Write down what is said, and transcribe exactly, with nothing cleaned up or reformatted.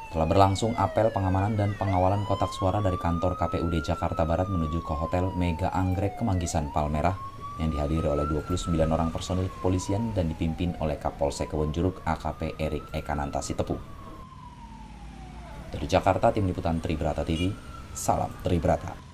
Telah berlangsung apel pengamanan dan pengawalan kotak suara dari kantor K P U D Jakarta Barat menuju ke Hotel Mega Anggrek Kemanggisan Palmerah yang dihadiri oleh dua puluh sembilan orang personil kepolisian dan dipimpin oleh Kapolsek Kebonjeruk A K P Erik Ekananta Sitepu. Dari Jakarta, Tim Liputan Tribrata T V, salam Tribrata.